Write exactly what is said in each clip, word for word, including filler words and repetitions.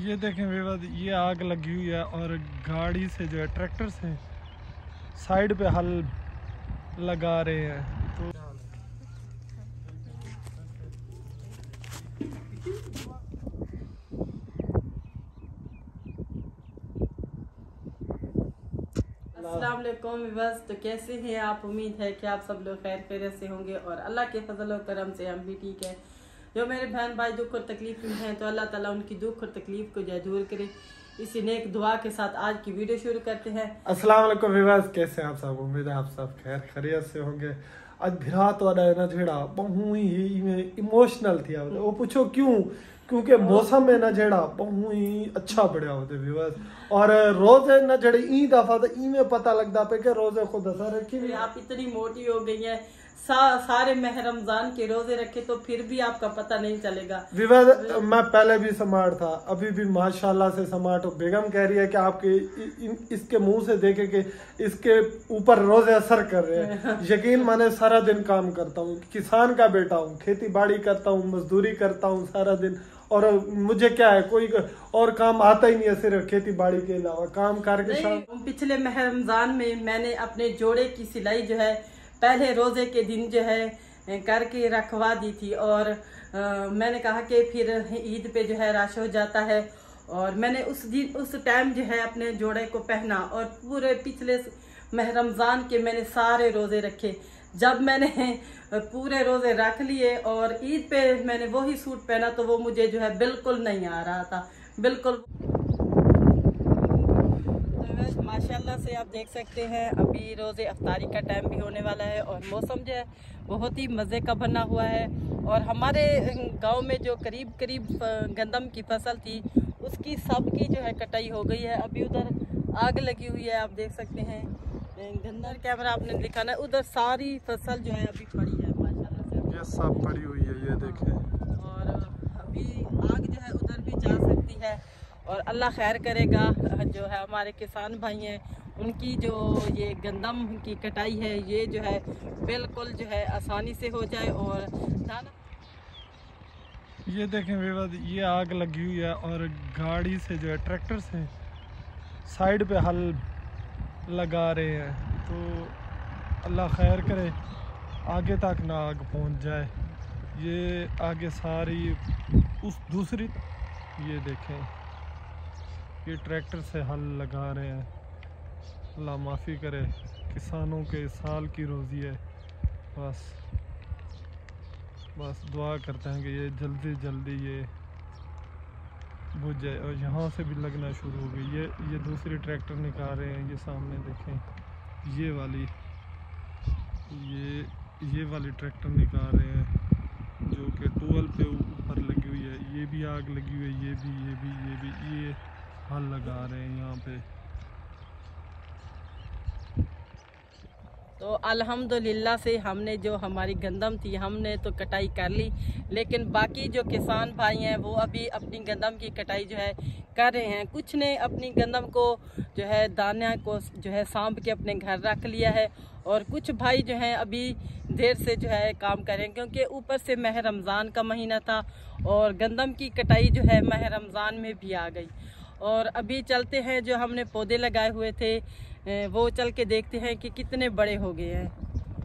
ये देखें विवाद, ये आग लगी हुई है और गाड़ी से जो है ट्रैक्टर से साइड पे हल लगा रहे हैं। तो अस्सलाम वालेकुम विवास, तो कैसे हैं आप? उम्मीद है कि आप सब लोग खैर खैरियत से होंगे और अल्लाह के फजल और करम से हम भी ठीक है। जो मेरे बहन भाई दुख और तकलीफ में हैं तो अल्लाह ताला उनकी दुख और तकलीफ को जो दूर करे। इसी नेक दुआ के साथ आज की वीडियो शुरू करते हैं। अस्सलाम वालेकुम विवास, कैसे हैं आप सब? उम्मीद है आप सब खैर खैरियत से होंगे। आज भिरात वाला है ना जेड़ा बहु ही इमोशनल थी। वो पूछो क्यों? क्योंकि मौसम है ना जेड़ा बहु ही अच्छा बढ़िया होते विवास। और रोजे ना जेड़े ई दफा तो ई में पता लगता पे कि रोजे खुद असर रखी। आप इतनी मोटी हो गई हैं, सा, सारे मह रमजान के रोजे रखे तो फिर भी आपका पता नहीं चलेगा। विवाद मैं पहले भी स्मार्ट था, अभी भी माशाल्लाह से स्मार्ट हूँ। बेगम कह रही है कि आपके इसके मुंह से देखे कि इसके ऊपर रोजे असर कर रहे हैं। यकीन माने सारा दिन काम करता हूँ, किसान का बेटा हूँ, खेती बाड़ी करता हूँ, मजदूरी करता हूँ सारा दिन। और मुझे क्या है, कोई और काम आता ही नहीं है सिर्फ खेती बाड़ी के अलावा काम करके। शाम पिछले मह रमजान में मैंने अपने जोड़े की सिलाई जो है पहले रोजे के दिन जो है करके रखवा दी थी और आ, मैंने कहा कि फिर ईद पे जो है रश हो जाता है। और मैंने उस दिन उस टाइम जो है अपने जोड़े को पहना और पूरे पिछले मह रमजान के मैंने सारे रोजे रखे। जब मैंने पूरे रोजे रख लिए और ईद पे मैंने वही सूट पहना तो वो मुझे जो है बिल्कुल नहीं आ रहा था, बिल्कुल। माशाल्लाह से आप देख सकते हैं अभी रोज़े अफ्तारी का टाइम भी होने वाला है और मौसम जो है बहुत ही मज़े का बना हुआ है। और हमारे गांव में जो करीब करीब गंदम की फसल थी उसकी सब की जो है कटाई हो गई है। अभी उधर आग लगी हुई है, आप देख सकते हैं। गंदम कैमरा आपने दिखाना है, उधर सारी फसल जो है अभी पड़ी है माशाल्लाह से, ये सब पड़ी हुई है, ये देखें। और अभी आग जो है उधर भी जा सकती है और अल्लाह खैर करेगा। जो है हमारे किसान भाई हैं उनकी जो ये गंदम की कटाई है ये जो है बिल्कुल जो है आसानी से हो जाए। और दाना ये देखें विवाद, ये आग लगी हुई है और गाड़ी से जो है ट्रैक्टर से साइड पे हल लगा रहे हैं। तो अल्लाह खैर करे, आगे तक ना आग पहुंच जाए। ये आगे सारी उस दूसरी, ये देखें ये ट्रैक्टर से हल लगा रहे हैं। अल्लाह माफ़ी करे, किसानों के साल की रोज़ी है। बस बस दुआ करते हैं कि ये जल्दी जल्दी ये बुझ जाए। और यहाँ से भी लगना शुरू हो गई। ये ये दूसरी ट्रैक्टर निकाल रहे हैं, ये सामने देखें, ये वाली ये ये वाली ट्रैक्टर निकाल रहे हैं जो कि टूल पे ऊपर लगी हुई है। ये भी आग लगी हुई है, ये भी ये भी ये भी ये हल लगा रहे हैं यहाँ पे। तो अल्हम्दुलिल्लाह से हमने जो हमारी गंदम थी हमने तो कटाई कर ली, लेकिन बाकी जो किसान भाई हैं वो अभी अपनी गंदम की कटाई जो है कर रहे हैं। कुछ ने अपनी गंदम को जो है दाने को जो है सांभ के अपने घर रख लिया है और कुछ भाई जो हैं अभी देर से जो है काम कर रहे हैं क्योंकि ऊपर से माह रमज़ान का महीना था और गंदम की कटाई जो है माह रमज़ान में भी आ गई। और अभी चलते हैं, जो हमने पौधे लगाए हुए थे वो चल के देखते हैं कि कितने बड़े हो गए हैं।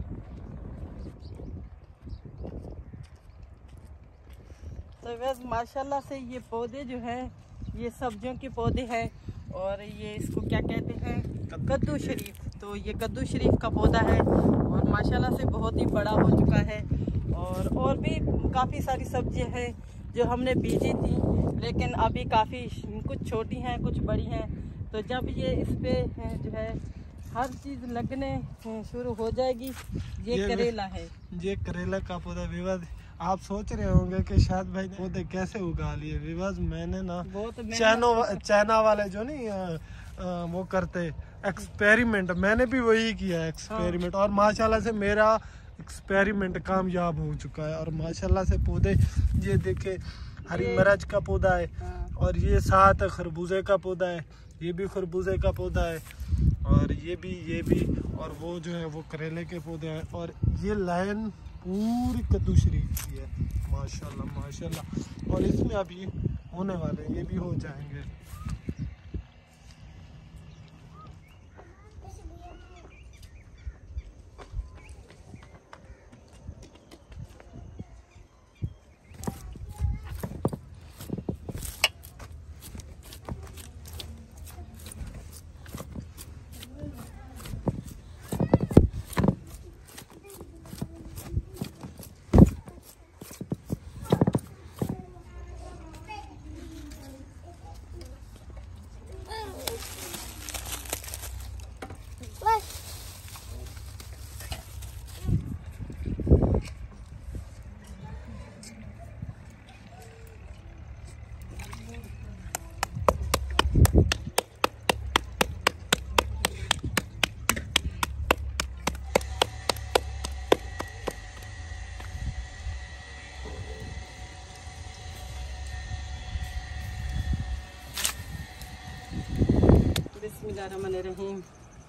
तो बस माशाल्लाह से ये पौधे जो हैं ये सब्जियों के पौधे हैं और ये इसको क्या कहते हैं, कद्दू शरीफ। तो ये कद्दू शरीफ का पौधा है और माशाल्लाह से बहुत ही बड़ा हो चुका है। और और भी काफ़ी सारी सब्जियां हैं जो हमने बीजी थी लेकिन अभी काफ़ी कुछ छोटी हैं कुछ बड़ी हैं। तो जब ये इस पे जो है हर चीज़ लगने शुरू हो जाएगी। ये, ये करेला है, ये करेला का पौधा। विवाद आप सोच रहे होंगे कि शायद भाई पौधे कैसे उगा लिए। विवाद मैंने ना चाइना चाइना वाले जो नहीं आ, आ, वो करते एक्सपेरिमेंट, मैंने भी वही किया एक्सपेरिमेंट। हाँ। और माशाल्लाह से मेरा एक्सपेरिमेंट कामयाब हो चुका है। और माशाल्लाह से पौधे ये देखे, हरी मिर्च का पौधा है। हाँ। और ये साथ खरबूजे का पौधा है, ये भी खरबूजे का पौधा है और ये भी ये भी और वो जो है वो करेले के पौधे हैं। और ये लाइन पूरी कद्दू शरीफ की है माशाल्लाह माशाल्लाह। और इसमें अभी होने वाले हैं, ये भी हो जाएंगे। बिस्मिल्लाहिर्रहमानिर्रहीम।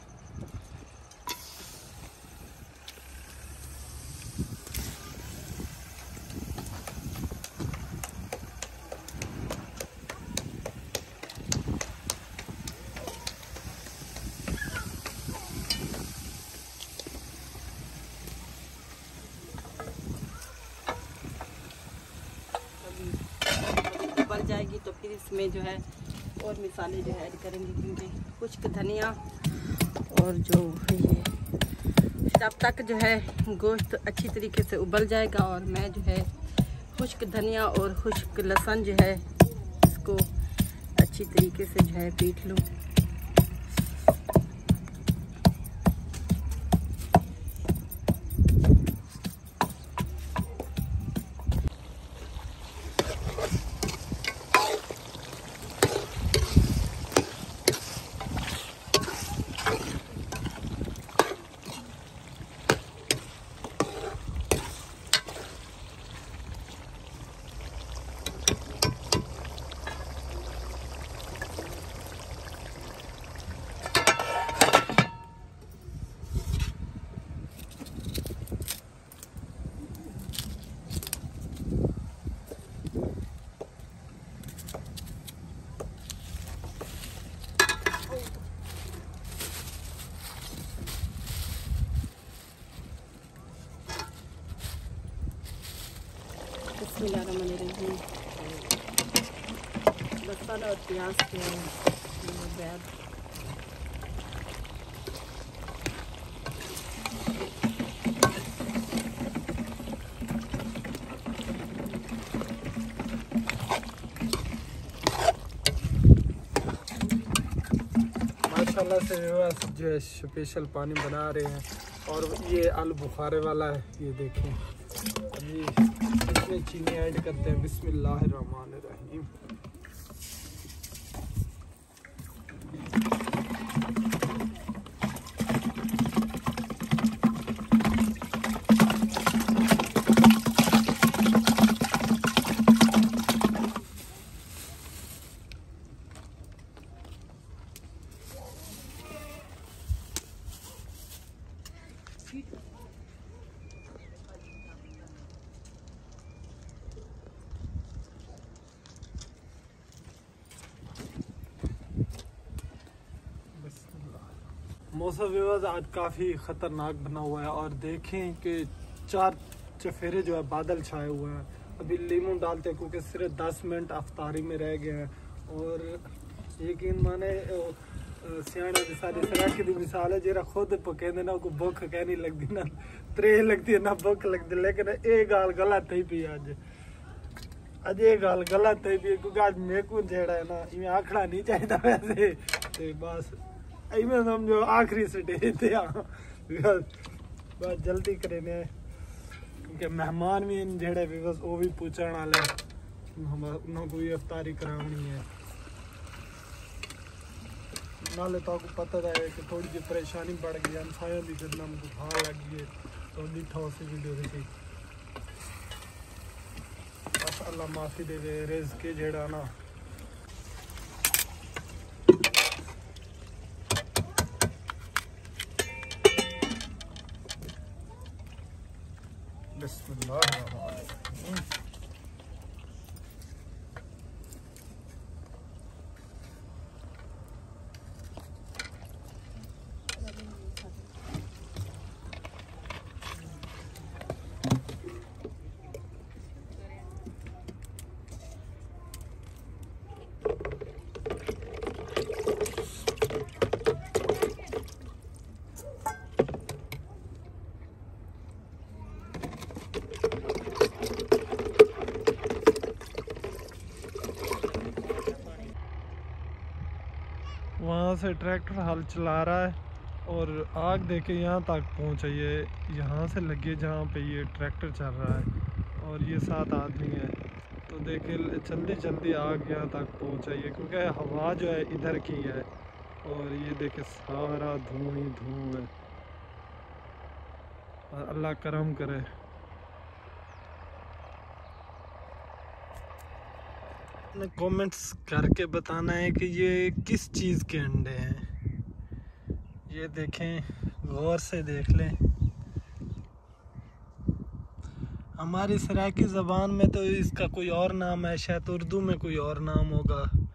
उबल जाएगी तो फिर इसमें जो है और मिसाले जो है ऐड करेंगे, क्योंकि खुश्क धनिया और जो ये तब तक जो है गोश्त अच्छी तरीके से उबल जाएगा और मैं जो है खुश्क धनिया और खुश्क लहसुन जो है इसको अच्छी तरीके से जो है पीट लूँ। बिस्मिल्लाहिर्रहमानिर्रहीम। लहसुन और प्याज के बाद माशाल्लाह से जो है स्पेशल पानी बना रहे हैं और ये आलू बुखारे वाला है। ये देखें, ये इसमें चीनी ऐड करते हैं। बिस्मिल्लाहिर्रहमानिर्रहीम। मौसम विवाद आज काफ़ी ख़तरनाक बना हुआ है और देखें कि चार चफेरे जो है बादल छाए हुए हैं। अभी लीमू डालते हैं क्योंकि सिर्फ दस मिनट अफ्तारी में रह गए हैं। और यकीन माने सियाने की सारी सराखी की मिसाल है, जरा खुद पकेंदे ना को भुख कहनी लगती ना त्रे लगती है ना भुख लगती, लेकिन ये गाल गलत ही पी अज अज ये गाल गलत ही पी क्योंकि अज मेरे को जेड़ा है ना इवें आखना नहीं चाहिए वैसे। तो बस इवें समझो आखिरी स्टेज पे आ बस जल्दी करें क्योंकि मेहमान भी जेड़े भी बस वो भी पूछने वाले उन्होंने भी अफ्तारी करानी है। नाले तो आपको पता है कि थोड़ी जी परेशानी बढ़ गई, हमसायों की गंदम बुखार लग गई है तो ठोस वीडियो देखी। बस अल्लाह माफ़ी देवे रिज़्क़ के जेड़ा ना बिस्मिल्लाह। वहाँ से ट्रैक्टर हल चला रहा है और आग देखे यहाँ तक पहुँचा, ये यहाँ से लगे जहाँ पे ये ट्रैक्टर चल रहा है और ये सात आदमी है। तो देखे जल्दी जल्दी आग यहाँ तक पहुँचाइए क्योंकि हवा जो है इधर की है और ये देखे सारा धुआं ही धुआं है। और अल्लाह करम करे। अपने कमेंट्स करके बताना है कि ये किस चीज़ के अंडे हैं। ये देखें, गौर से देख लें। हमारी सराइकी ज़बान में तो इसका कोई और नाम है, शायद उर्दू में कोई और नाम होगा।